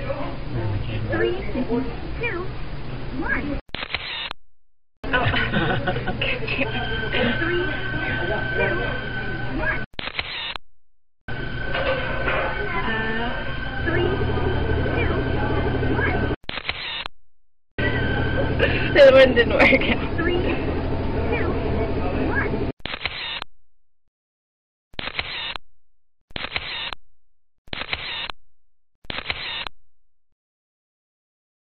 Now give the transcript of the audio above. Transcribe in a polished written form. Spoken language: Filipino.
3, 2, 1. Oh. And 3, 2, 1. 3, 2, 1. That one didn't work out.